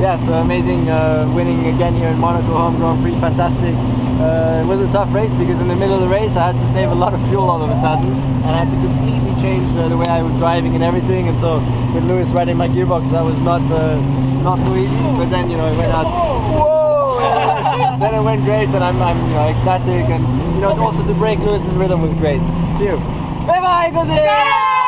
yeah, so amazing winning again here in Monaco Home Grand Prix, fantastic. It was a tough race because in the middle of the race I had to save a lot of fuel all of a sudden, and I had to completely change the way I was driving and everything, and so with Lewis riding my gearbox that was not so easy, but then it went out, whoa, then it went great, and I'm ecstatic, and also to break Lewis's rhythm was great. See you. Bye bye, Jose!